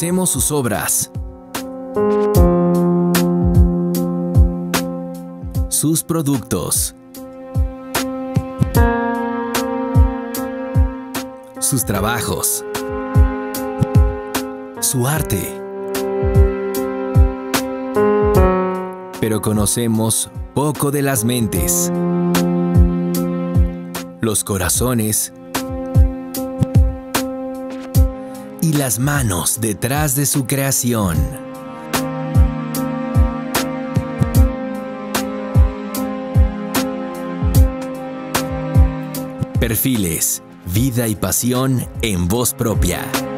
Conocemos sus obras, sus productos, sus trabajos, su arte. Pero conocemos poco de las mentes, los corazones y las manos detrás de su creación. Perfiles, vida y pasión en voz propia.